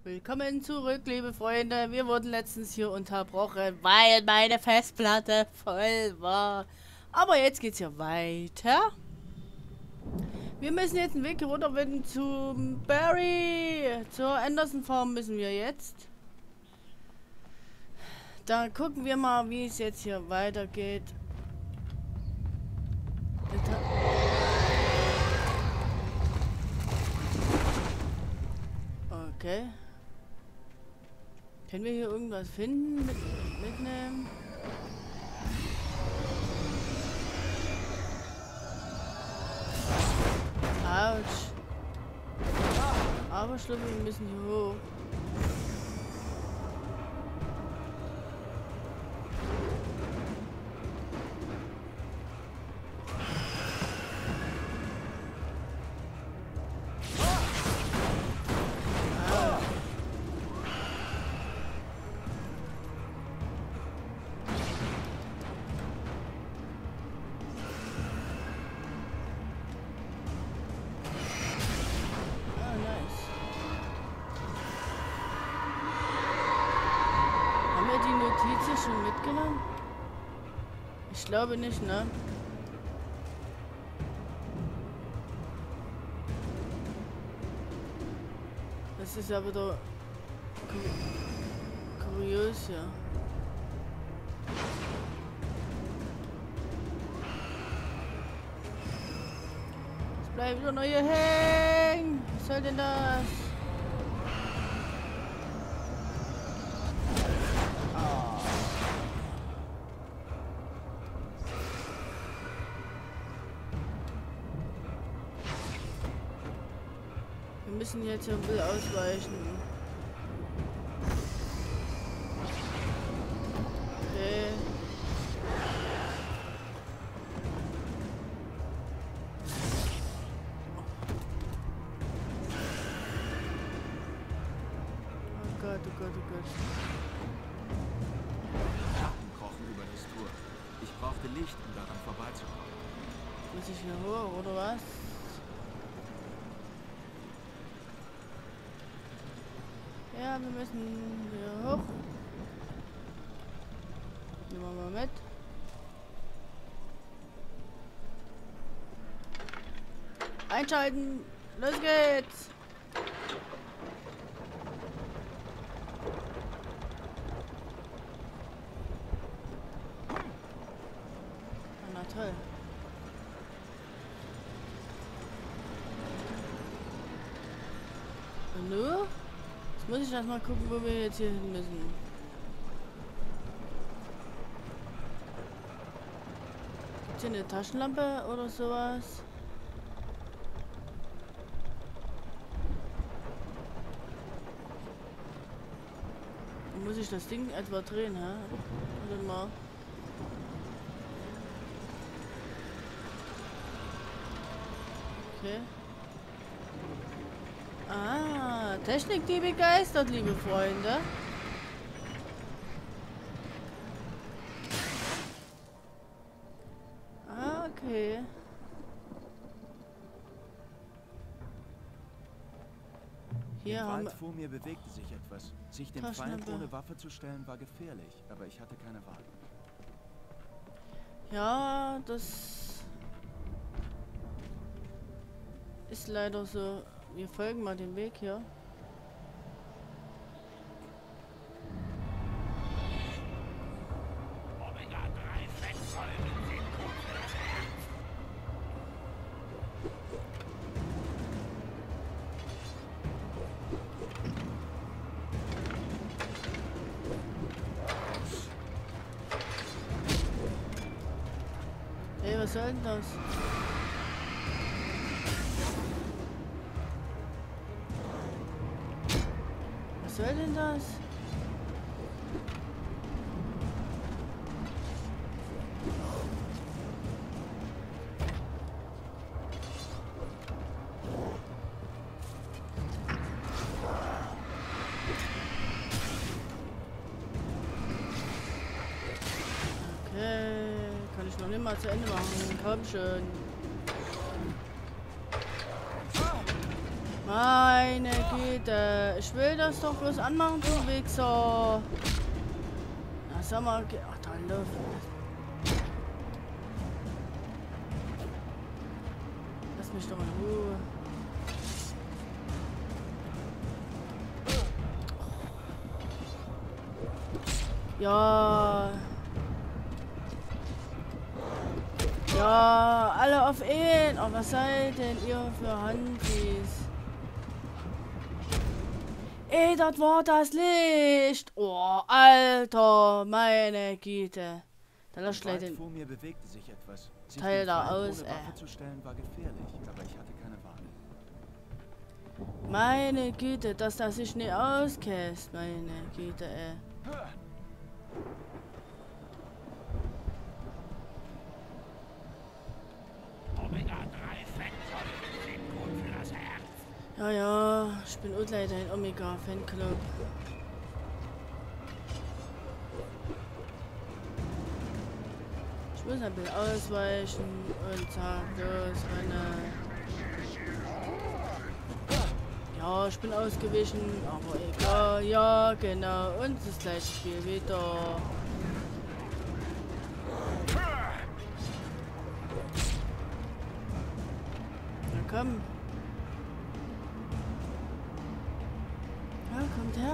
Willkommen zurück, liebe Freunde. Wir wurden letztens hier unterbrochen, weil meine Festplatte voll war. Aber jetzt geht's hier weiter. Wir müssen jetzt einen Weg hier runterwenden zum Barry. Zur Anderson Farm müssen wir jetzt. Dann gucken wir mal, wie es jetzt hier weitergeht. Okay. Können wir hier irgendwas finden? Mitnehmen? Autsch. Aber schlimm, wir müssen hier hoch. Notizen schon mitgenommen? Ich glaube nicht, ne? Das ist ja wieder kurios, ja. Es bleibt wieder noch hier hängen. Was soll denn das? Wir müssen jetzt hier ein bisschen ausweichen. Okay. Oh Gott, oh Gott, oh Gott. Schatten krochen über das Tor. Ich brauchte Licht, um daran vorbeizukommen. Muss ich hier hoch, oder was? Ja, wir müssen hier hoch. Nehmen wir mal mit. Einschalten! Los geht's! Na toll. Und nur? Muss ich erst mal gucken, wo wir jetzt hier hin müssen. Gibt's hier eine Taschenlampe oder sowas? Muss ich das Ding etwa drehen, hä? Warte mal. Okay. Ah, Technik, die begeistert, liebe Freunde. Ah, okay. Hier Im haben Wald vor mir bewegte sich etwas. Sich dem Feind ohne Waffe zu stellen war gefährlich, aber ich hatte keine Wahl. Ja, das ist leider so. Wir folgen mal den Weg hier. Omega-3 Fettsäuren sind gut fürs Herz. Hey, was soll denn das? Was soll denn das? Okay, kann ich noch nicht mal zu Ende machen. Komm schon. Meine Güte. Ich will das doch bloß anmachen, du Wichser. Na, sag mal. Ach, da läuft. Lass mich doch in Ruhe. Ja. Ja, alle auf ihn. Oh, was seid denn ihr für Handys? Ey, das war das Licht. Oh, Alter, meine Güte. Da lass gleich den vor mir bewegte sich etwas. Sich Teil dem da Feind aus, ohne Waffe zu stellen war gefährlich, aber ich hatte keine Wahl. Meine Güte, dass das sich nicht auskäst. Meine Güte, ey. Omega-3-Fettsäuren sind gut für das Herz. Ja, ja, ich bin auch leider ein Omega-Fanclub. Ich muss ein bisschen ausweichen und zack, los, renne. Ja, ich bin ausgewichen, aber egal, ja, genau. Und das gleiche Spiel wieder. Na komm. Ja, kommt her.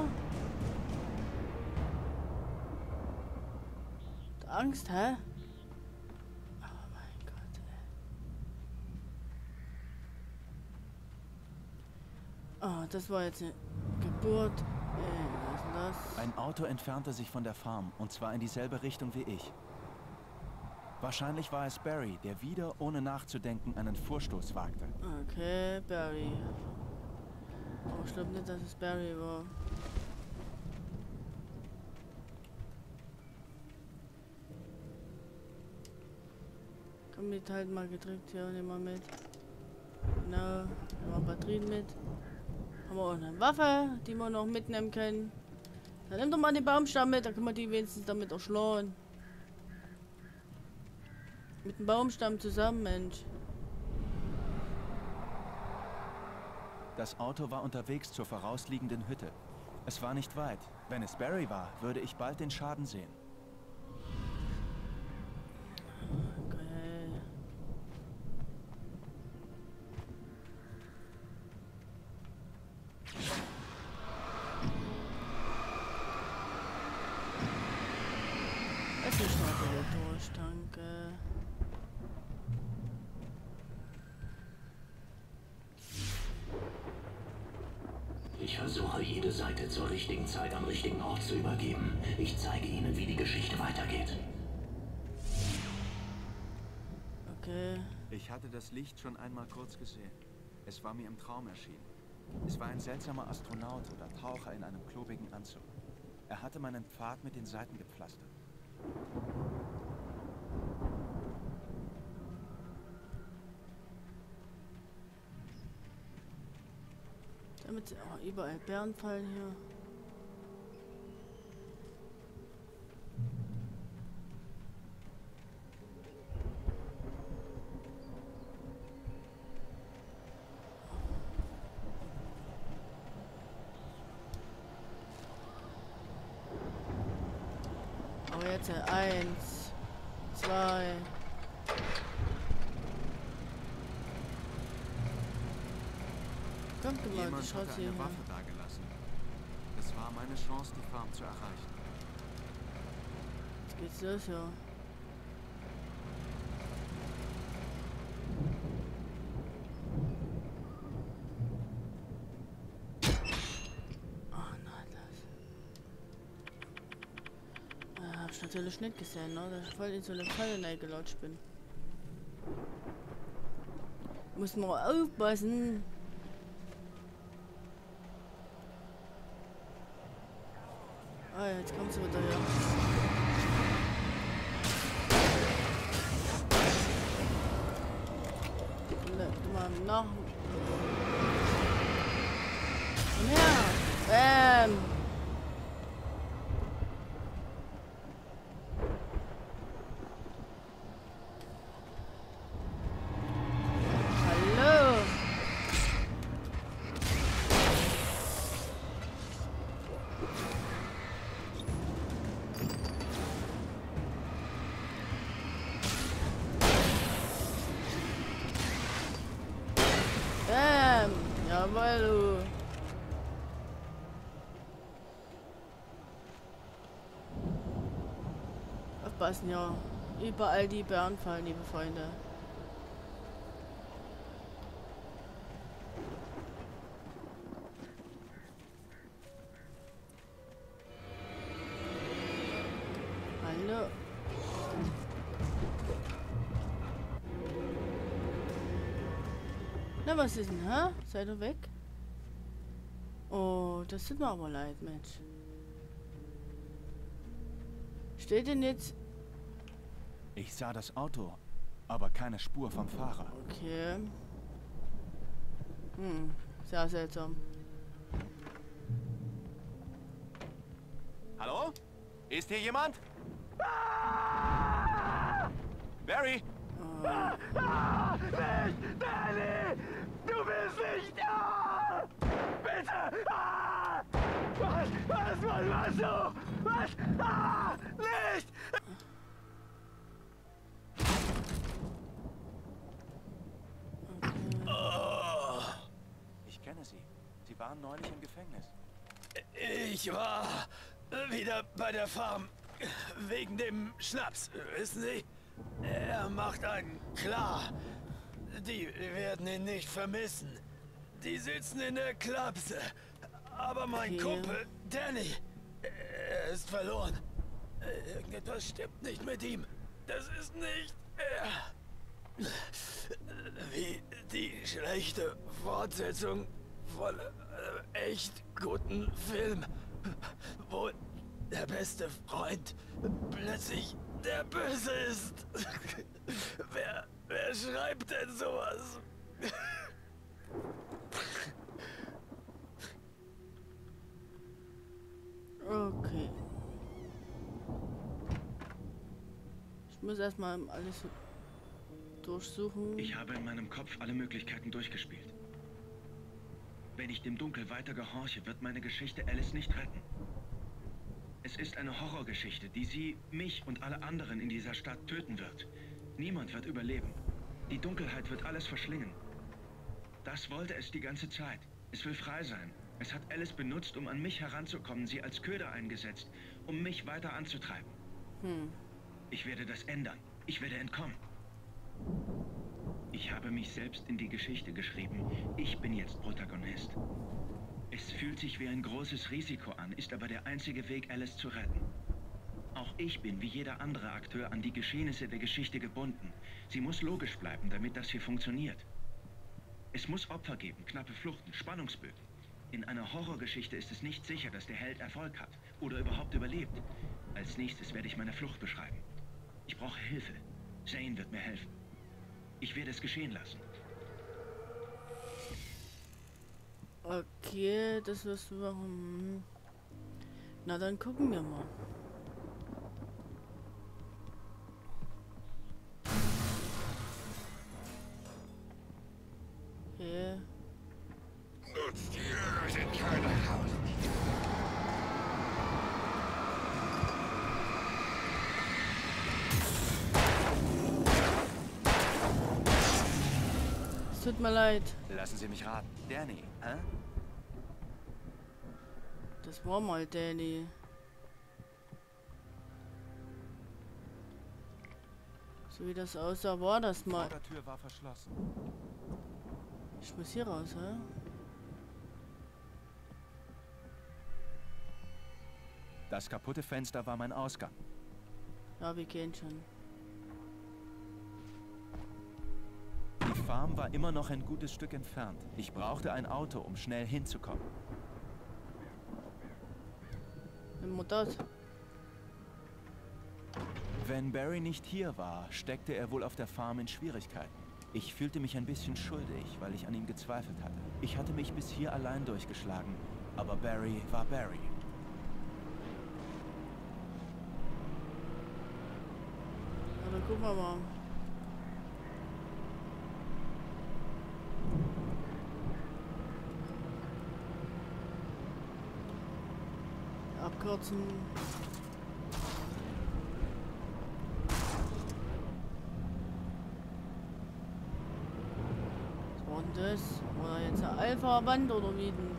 Angst, hä? Oh mein Gott, ey. Oh, das war jetzt eine Geburt. Was ist denn das? Ein Auto entfernte sich von der Farm, und zwar in dieselbe Richtung wie ich. Wahrscheinlich war es Barry, der wieder, ohne nachzudenken, einen Vorstoß wagte. Okay, Barry. Aber ich glaube nicht, dass es Barry war. Komm mit, halt mal gedrückt hier, nehmen wir mit. Genau, nehmen wir Batterien mit. Haben wir auch eine Waffe, die wir noch mitnehmen können. Dann nimm doch mal den Baumstamm mit, da können wir die wenigstens damit erschlagen. Mit dem Baumstamm zusammen, Mensch. Das Auto war unterwegs zur vorausliegenden Hütte. Es war nicht weit. Wenn es Barry war, würde ich bald den Schaden sehen. Okay. Lass mich mal wieder durch, danke. Ich versuche, jede Seite zur richtigen Zeit am richtigen Ort zu übergeben. Ich zeige Ihnen, wie die Geschichte weitergeht. Okay. Ich hatte das Licht schon einmal kurz gesehen. Es war mir im Traum erschienen. Es war ein seltsamer Astronaut oder Taucher in einem klobigen Anzug. Er hatte meinen Pfad mit den Seiten gepflastert. Damit überall Bären fallen hier. Aber jetzt 1, 2. Kommt mal, Jemand die schaut hatte hier eine hin. Waffe dagelassen. Es war meine Chance, die Farm zu erreichen. Jetzt geht's los, ja. Oh nein, das. Hab ich natürlich nicht gesehen, ne? Dass ich voll in so eine Falle reingelutscht bin. Muss man aufpassen. Ah, jetzt kommt sie wieder her. Mal nach. Komm her. Bam. Hallo. Jawohl, du. Aufpassen, ja. Überall die Bären fallen, liebe Freunde. Hallo. Na, was ist denn, hä? Seid ihr weg? Oh, das tut mir aber leid, Mensch. Steht denn jetzt... Ich sah das Auto, aber keine Spur vom Fahrer. Okay. Sehr seltsam. Hallo? Ist hier jemand? Barry? Nicht! Danny! Du bist nicht da! Bitte! Was machst du? Was? Nicht! Ich kenne Sie. Sie waren neulich im Gefängnis. Ich war wieder bei der Farm. Wegen dem Schnaps, wissen Sie? Er macht einen klar. Die werden ihn nicht vermissen. Die sitzen in der Klapse. Aber mein Kumpel, Danny, er ist verloren. Irgendetwas stimmt nicht mit ihm. Das ist nicht er. Wie die schlechte Fortsetzung von einem echt guten Film, wo der beste Freund plötzlich der Böse ist. Wer schreibt denn sowas? Okay. Ich muss erstmal alles durchsuchen. Ich habe in meinem Kopf alle Möglichkeiten durchgespielt. Wenn ich dem Dunkel weiter gehorche, wird meine Geschichte Alice nicht retten. Es ist eine Horrorgeschichte, die sie, mich und alle anderen in dieser Stadt töten wird. Niemand wird überleben. Die Dunkelheit wird alles verschlingen. Das wollte es die ganze Zeit. Es will frei sein. Es hat Alice benutzt, um an mich heranzukommen, sie als Köder eingesetzt, um mich weiter anzutreiben. Ich werde das ändern. Ich werde entkommen. Ich habe mich selbst in die Geschichte geschrieben. Ich bin jetzt Protagonist. Es fühlt sich wie ein großes Risiko an, ist aber der einzige Weg, Alice zu retten. Auch ich bin, wie jeder andere Akteur, an die Geschehnisse der Geschichte gebunden. Sie muss logisch bleiben, damit das hier funktioniert. Es muss Opfer geben, knappe Fluchten, Spannungsbögen. In einer Horrorgeschichte ist es nicht sicher, dass der Held Erfolg hat oder überhaupt überlebt. Als nächstes werde ich meine Flucht beschreiben. Ich brauche Hilfe. Zane wird mir helfen. Ich werde es geschehen lassen. Okay, das wirst du machen. Na, dann gucken wir mal. Okay. Nutztiere sind keine Haustiere. Es tut mir leid. Lassen Sie mich raten. Danny, hä? Das war mal Danny. So wie das aussah, war das Die mal. Vordertür war verschlossen. Ich muss hier raus, hä? Das kaputte Fenster war mein Ausgang. Ja, wir gehen schon. Die Farm war immer noch ein gutes Stück entfernt. Ich brauchte ein Auto, um schnell hinzukommen. Nimm mal das. Wenn Barry nicht hier war, steckte er wohl auf der Farm in Schwierigkeiten. Ich fühlte mich ein bisschen schuldig, weil ich an ihm gezweifelt hatte. Ich hatte mich bis hier allein durchgeschlagen, aber Barry war Barry. Ja, dann gucken wir mal. Abkürzen. Was war denn das? Oder jetzt eine Alpha-Wand oder wie denn?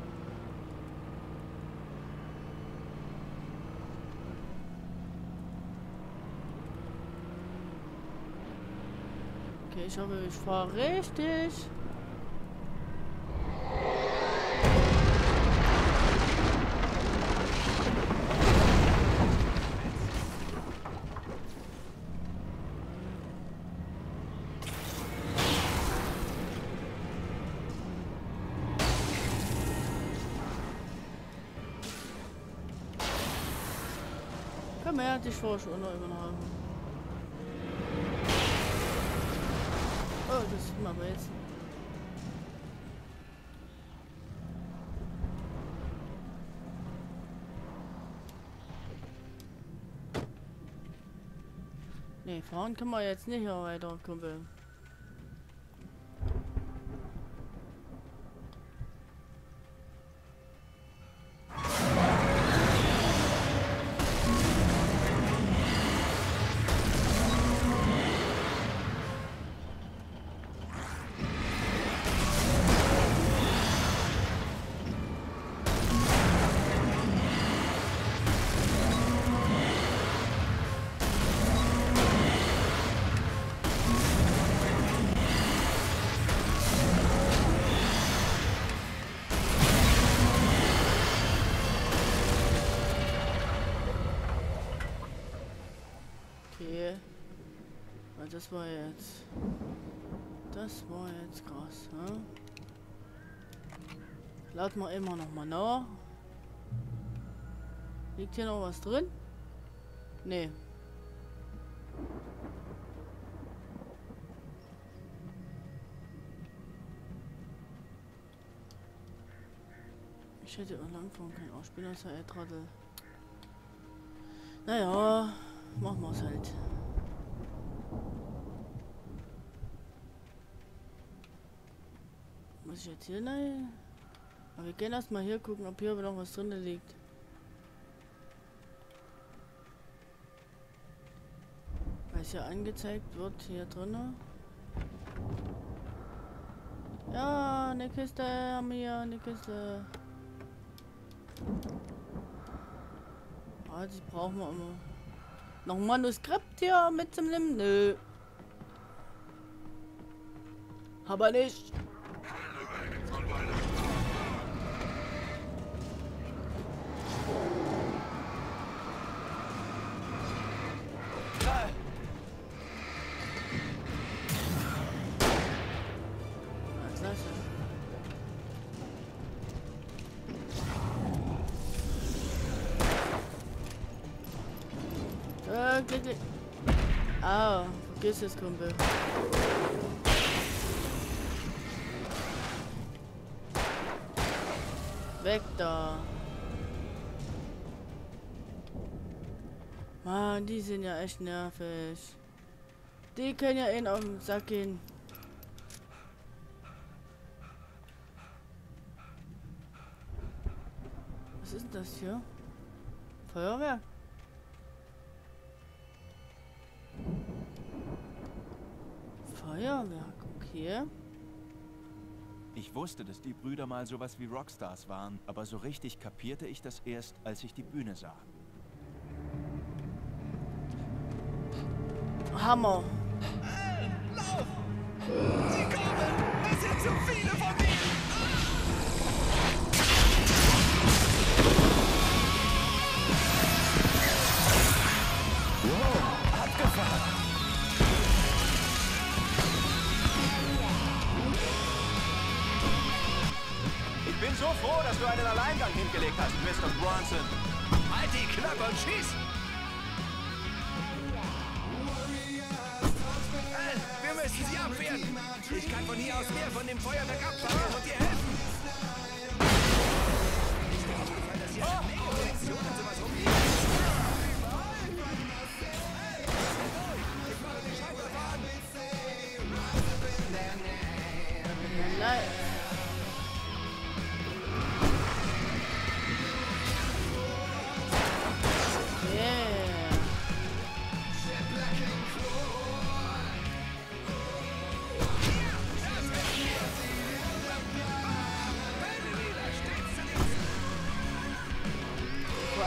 Okay, ich hoffe, ich fahre richtig. Komm her, dich vor schon übernommen. Oh, das sieht man aber jetzt. Ne, fahren können wir jetzt nicht hier weiter, Kumpel. Okay. Das war jetzt. Das war jetzt krass, ne? Laden wir immer noch mal nach. Liegt hier noch was drin? Nee. Ich hätte lang fahren können. Auch Spinner ist ja Trottel. Naja, machen wir es halt. Muss ich jetzt hier rein? Aber wir gehen erstmal hier gucken, ob hier noch was drin liegt. Weil es ja angezeigt wird hier drin. Ja, eine Kiste haben wir hier, eine Kiste. Ah, die brauchen wir immer. Noch ein Manuskript hier mit zum Nehmen? Nö. Aber nicht. Klick. Ah, vergiss es, Kumpel. Weg da. Mann, die sind ja echt nervig. Die können ja ihn auf den Sack gehen. Was ist denn das hier? Feuerwehr? Feuerwerk, okay. Ich wusste, dass die Brüder mal sowas wie Rockstars waren, aber so richtig kapierte ich das erst, als ich die Bühne sah. Hammer. Hey, lauf! Sie kommen! Es sind zu viele von ihnen! Wow, abgefahren! Ich bin so froh, dass du einen Alleingang hingelegt hast, Mr. Bronson. Halt die Klappe und schieß! Wir müssen sie abwehren! Ich kann von hier aus mehr von dem Feuerwerk abfangen und dir helfen! Ist dir aufgefallen, dass hier eine Menge Munition und sowas rumliegt? Ich mache die Scheibe fahren! Nein.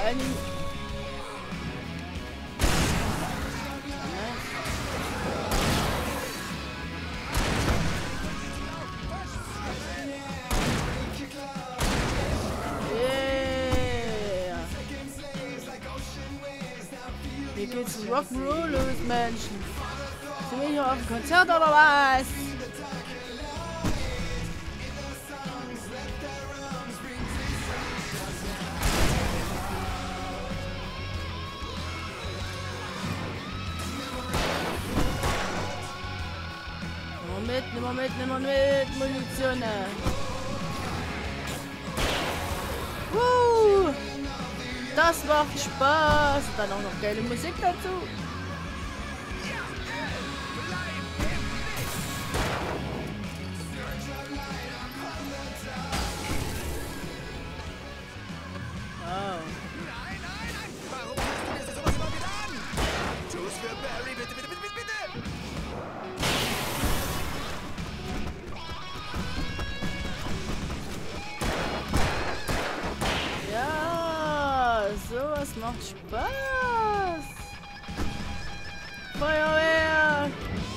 einen. Yeah. Hier geht's Rock'n'Roll los, Menschen. Sind wir hier auf dem Konzert oder was? Nimm mal mit, Munition. Das macht Spaß. Und dann auch noch geile Musik dazu. Wow. Nein! Warum tust du mir sowas immer wieder an? Tu's für Barry, bitte! Ja, sowas macht Spaß. Feuerwehr.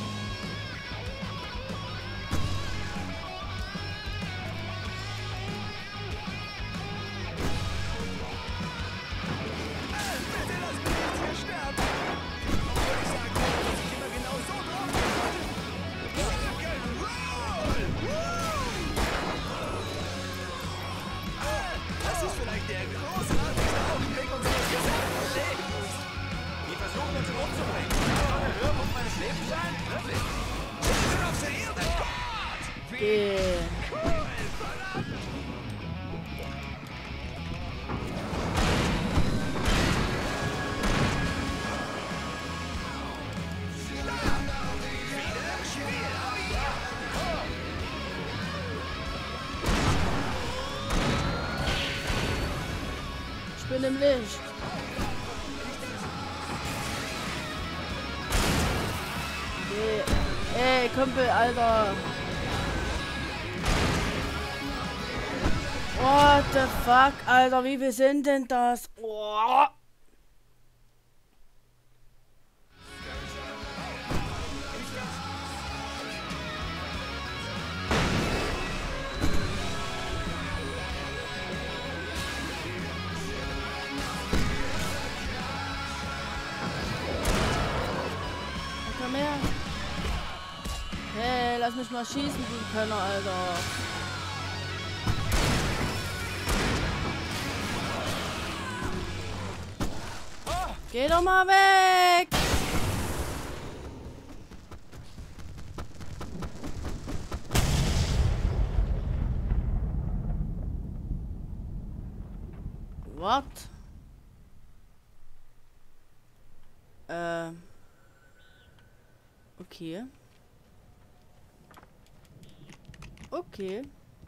Das ist vielleicht der großartigste Augenblick unseres gesamten Lebens. Die versuchen uns umzubringen. Das soll der Höhepunkt meines Lebens sein? Wirklich? Children of the Hill, God! Gehen. Ich bin im Licht. Ey, Kumpel, Alter. What the fuck, Alter, wie viel sind denn das? Oh. Komm her. Hey, lass mich mal schießen, du Könner, Alter. Geh doch mal weg! What? Okay. Okay.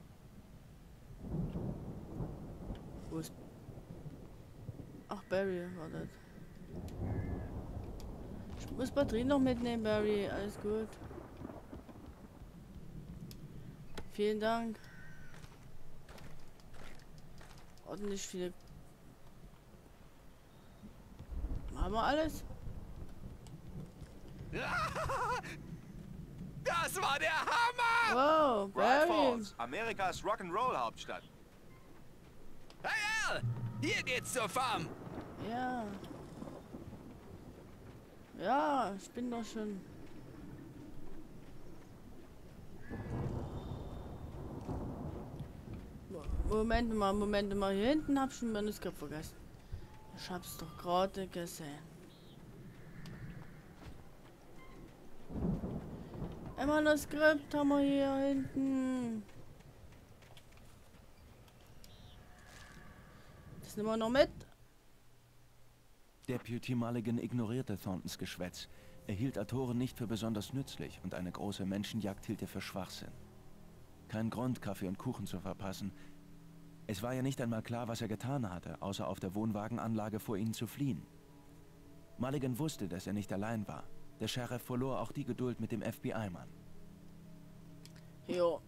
Wo ist... Ach, Barry war das. Ich muss Batterien noch mitnehmen, Barry. Alles gut. Vielen Dank. Ordentlich viele... Haben wir alles? Das war der Hammer! Wow, Bright Barry. Falls, Amerikas Rock'n'Roll-Hauptstadt. Hey Al, hier geht's zur Farm. Ja. Ja, ich bin doch schon. Moment mal. Hier hinten hab ich ein Manuskript vergessen. Ich hab's doch gerade gesehen. Ein Manuskript haben wir hier hinten. Das nehmen wir noch mit. Deputy Mulligan ignorierte Thorntons Geschwätz. Er hielt Autoren nicht für besonders nützlich und eine große Menschenjagd hielt er für Schwachsinn. Kein Grund, Kaffee und Kuchen zu verpassen. Es war ja nicht einmal klar, was er getan hatte, außer auf der Wohnwagenanlage vor ihnen zu fliehen. Mulligan wusste, dass er nicht allein war. Der Sheriff verlor auch die Geduld mit dem FBI-Mann. Jo.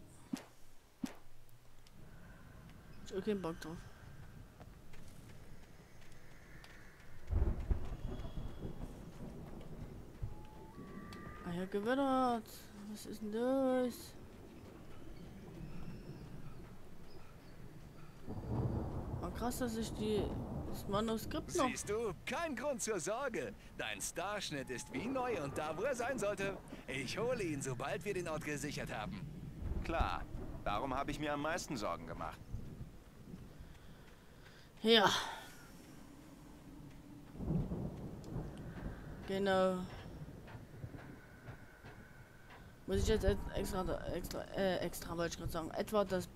Ich hab keinen Bock drauf. Wieder gewittert. Was ist denn los? Oh, krass, dass ich das Manuskript noch... Siehst du, kein Grund zur Sorge. Dein Starschnitt ist wie neu und da, wo er sein sollte. Ich hole ihn, sobald wir den Ort gesichert haben. Klar, darum habe ich mir am meisten Sorgen gemacht. Ja. Genau. Muss ich jetzt extra wollte ich gerade sagen, etwa das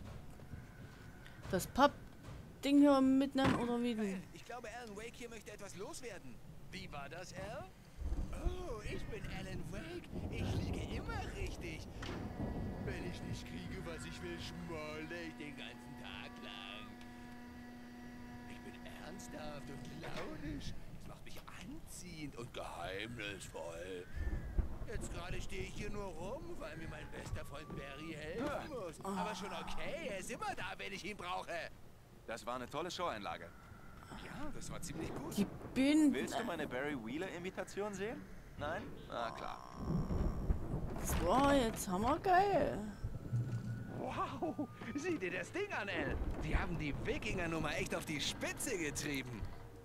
Papp-Ding hier mitnehmen oder wie? Ich glaube, Alan Wake hier möchte etwas loswerden. Wie war das, Al? Oh, ich bin Alan Wake. Ich liege immer richtig. Wenn ich nicht kriege, was ich will, schmolle ich den ganzen Tag lang. Ich bin ernsthaft und launisch. Das macht mich anziehend und geheimnisvoll. Jetzt gerade stehe ich hier nur rum, weil mir mein bester Freund Barry helfen muss. Aber schon okay, er ist immer da, wenn ich ihn brauche. Das war eine tolle Showeinlage. Ja, das war ziemlich gut. Die Bühnen... Willst du meine Barry Wheeler-Imitation sehen? Nein? Ah, klar. Das war jetzt hammergeil. Wow, sieh dir das Ding an, El. Die haben die Wikinger-Nummer echt auf die Spitze getrieben.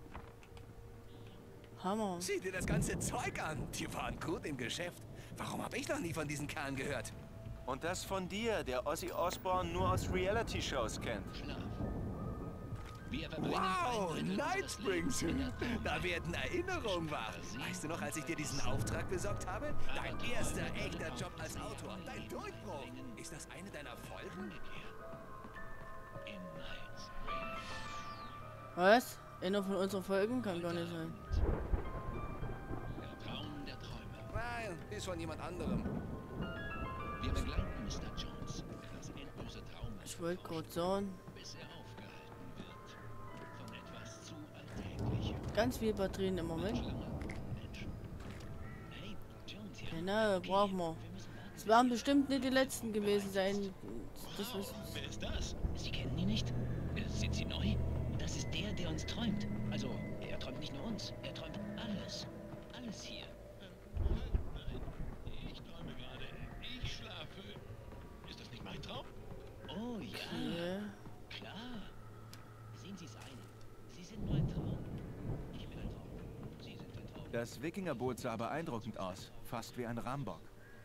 Hammer. Sieh dir das ganze Zeug an. Die waren gut im Geschäft. Warum habe ich noch nie von diesen Kerlen gehört? Und das von dir, der Ozzy Osbourne nur aus Reality-Shows kennt. Wow, Night Springs. Da werden Erinnerungen wach. Weißt du noch, als ich dir diesen Auftrag besorgt habe? Dein erster echter Job als Autor. Dein Durchbruch. Ist das eine deiner Folgen? Was? Einer von unseren Folgen? Kann gar nicht sein. Der Traum der Träume. Nein, ist von jemand anderem. Wir begleiten Mr. Jones. Das endlose Traum. Ich wollte gerade sagen, Bis er aufgehalten wird. Von etwas zu Alltäglichem. ganz viel Batterien im Moment. Menschen. Hey, Jones, ja. Genau, brauchen wir. Es werden bestimmt nicht die letzten gewesen sein. Das wissen wir. Wer ist das? Sie kennen ihn nicht? Sind Sie neu? Das ist der uns träumt. Also, er träumt nicht nur uns. Er träumt alles. Alles hier. Nein, ich träume gerade. Ich schlafe. Ist das nicht mein Traum? Oh ja, Okay. klar. Sehen Sie es ein. Sie sind nur ein Traum. Ich bin ein Traum. Sie sind ein Traum. Das Wikingerboot sah beeindruckend aus. Fast wie ein Rambock.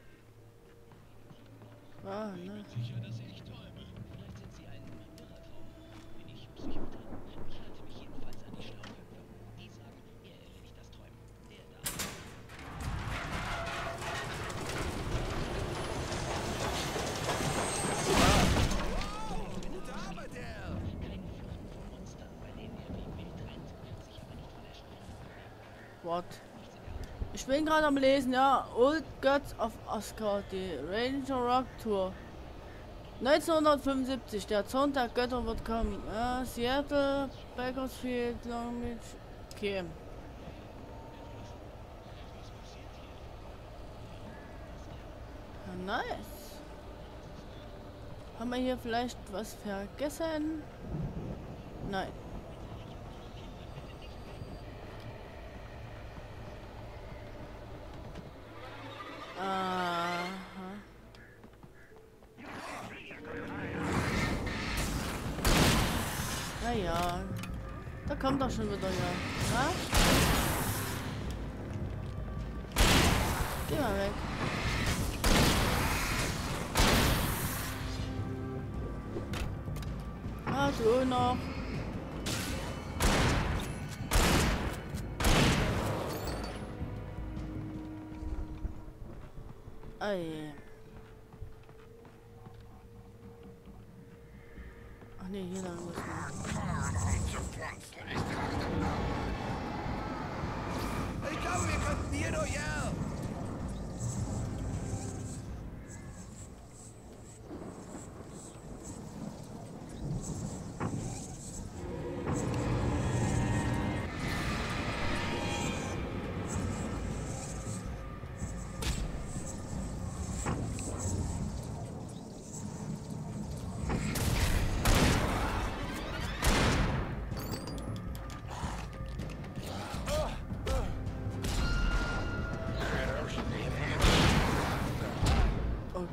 Ah, ne. Sicher, dass ich träume. Vielleicht sind Sie ein anderer Traum. Bin ich Psychoter? Ich halte mich jedenfalls an die Schlauköpfe. Die sagen, er erledigt das Träumen. Der da. Gute Arbeit, El. Keine Flucht vor Monstern, bei denen er wie wild rennt, sich aber nicht von der Stelle. What? Ich bin gerade am Lesen, ja. Old Gods of Asgard, die Ranger Rock Tour. 1975, der Zorn der Götter wird kommen. Ja, Seattle, Bakersfield, Long Beach. Okay. Ja, nice. Haben wir hier vielleicht was vergessen? Nein. Aha. Naja. Da kommt doch schon wieder ja. Na? Geh mal weg. Ah, du noch. Ei. Ach nee, hier lang muss man. Ich glaube, wir könnten hier durch, El.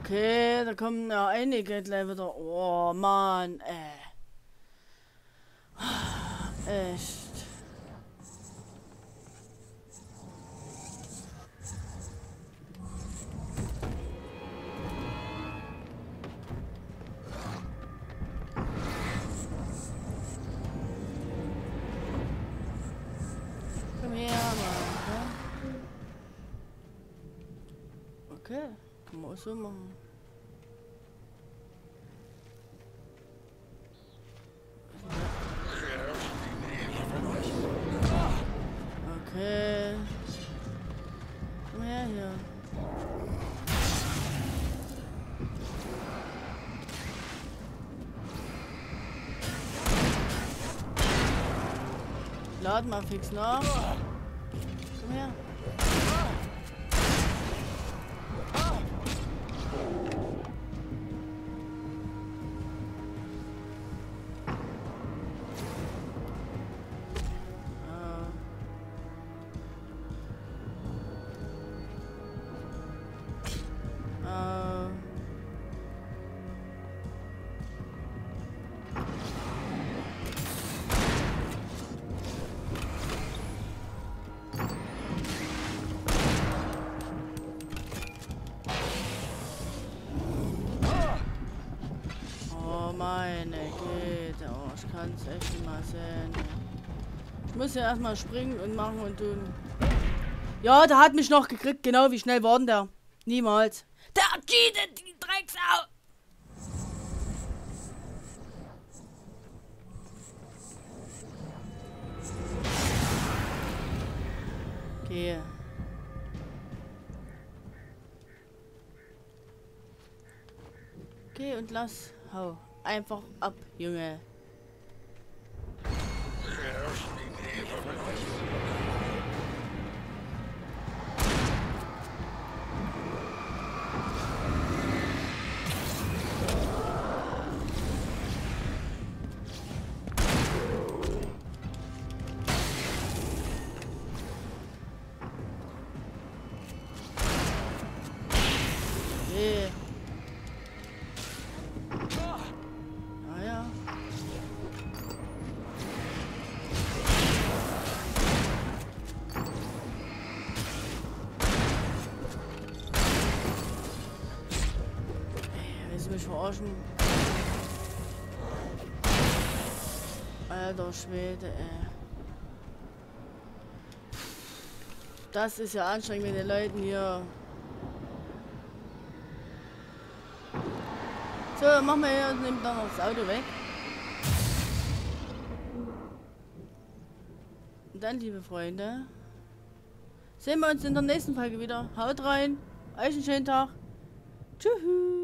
Okay, da kommen ja einige gleich wieder. Oh, Mann, echt. Komm her, Mann. Okay, kann man auch so machen. Okay. Komm her hier. Lad mal fix nach. Komm her. Meine Güte, oh, ich kann es echt nicht mal sehen. Ich muss ja erstmal springen und machen und tun. Ja, der hat mich noch gekriegt, genau, wie schnell war denn der? Niemals. Der cheatet, die Drecksau! Okay. Okay, und lass. Hau. Einfach ab, Junge. Okay. Mich verarschen. Alter Schwede, ey. Das ist ja anstrengend mit den Leuten hier. So, machen wir hier und nehmen dann noch das Auto weg. Und dann, liebe Freunde, sehen wir uns in der nächsten Folge wieder. Haut rein, euch einen schönen Tag. Tschüss.